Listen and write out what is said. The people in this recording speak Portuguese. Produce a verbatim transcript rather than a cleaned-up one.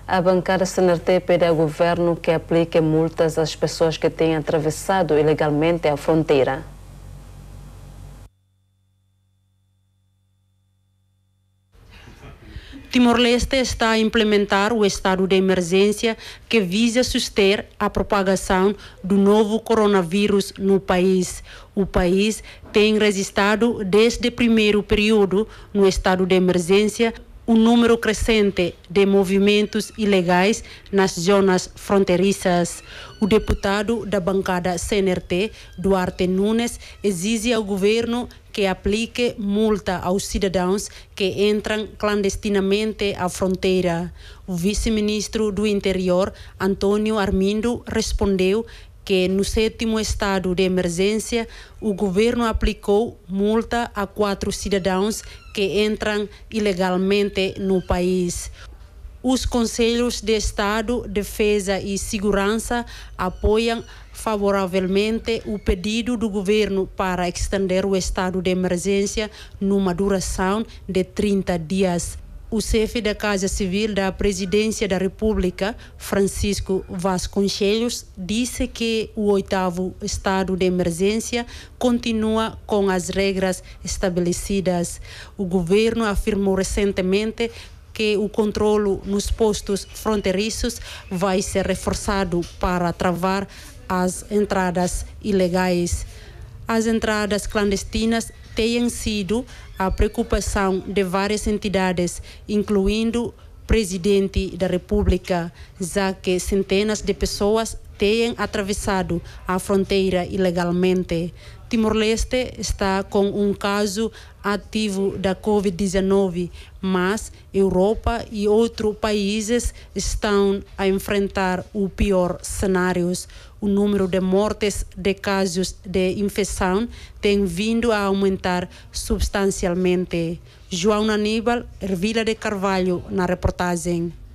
A bancada C N T pede ao governo que aplique multas às pessoas que têm atravessado ilegalmente a fronteira. Timor-Leste está a implementar o estado de emergência que visa suster a propagação do novo coronavírus no país. O país tem registrado desde o primeiro período no estado de emergência um número crescente de movimentos ilegais nas zonas fronteiriças. O deputado da bancada C N T, Duarte Nunes, exige ao governo que aplique multa aos cidadãos que entram clandestinamente à fronteira. O vice-ministro do Interior, Antônio Armindo, respondeu que no sétimo estado de emergência o governo aplicou multa a quatro cidadãos que entram ilegalmente no país. Os Conselhos de Estado, Defesa e Segurança apoiam favoravelmente o pedido do governo para estender o estado de emergência numa duração de trinta dias. O chefe da Casa Civil da Presidência da República, Francisco Vasconcelos, disse que o oitavo estado de emergência continua com as regras estabelecidas. O governo afirmou recentemente que o controle nos postos fronteiriços vai ser reforçado para travar as entradas ilegais. As entradas clandestinas têm sido a preocupação de várias entidades, incluindo o presidente da República, já que centenas de pessoas têm atravessado a fronteira ilegalmente. Timor-Leste está com um caso ativo da covid dezenove, mas Europa e outros países estão a enfrentar o pior cenários. O número de mortes de casos de infecção tem vindo a aumentar substancialmente. João Aníbal, Ervila de Carvalho, na reportagem.